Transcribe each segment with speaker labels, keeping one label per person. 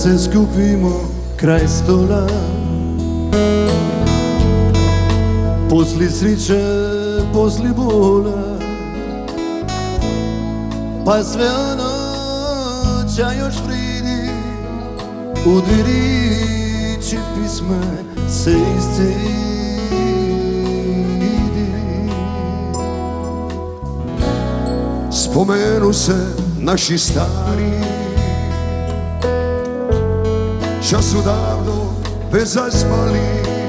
Speaker 1: se skupimo kraj stola, posli sreće, posli bola, pa sve ono ča još vridi, u dviri će pisma se iscedi. Spomenu se naši stari, ča su davno već zaspali,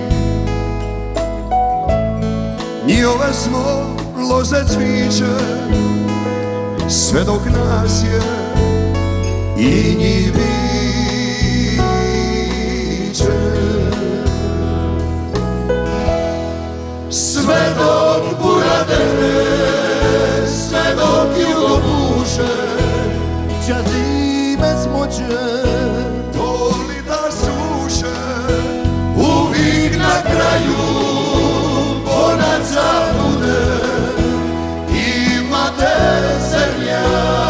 Speaker 1: njihove smo loze cviće, sve dok nas je i njih biće. Sve dok bura dene, sve dok jugo buše, ča zime smoće, to li da suše, uvijek na kraju konaca bude, imate zemlja,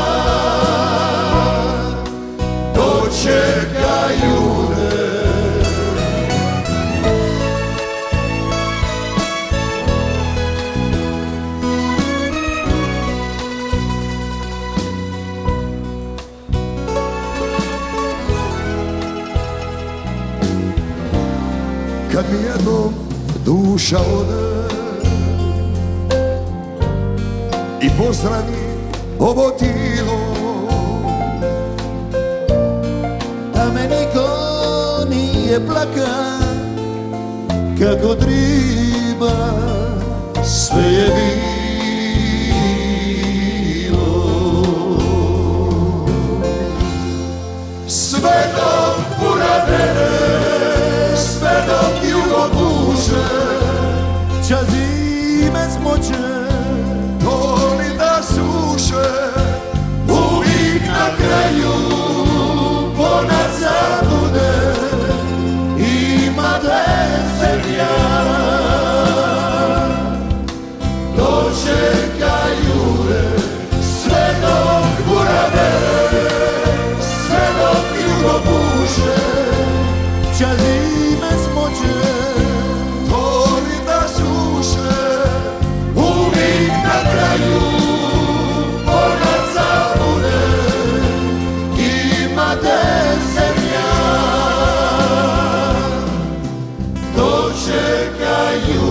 Speaker 1: dočekaju ne. Kad mi jednom duša ode i pozdravi ovo tijelo, da me niko nije plaka, kako triba sve je bilo. Sve dok bura dene, sve dok jugo buše, ča zime smoće, to li da suše, uvijek na kraju konaca bude, imate zemlja, dočekaju ne. Sve dok bura dene, sve dok jugo buše, ča zime smoće, to li da suše, uvijek na kraju konaca bude, imate zemlja, dočekaju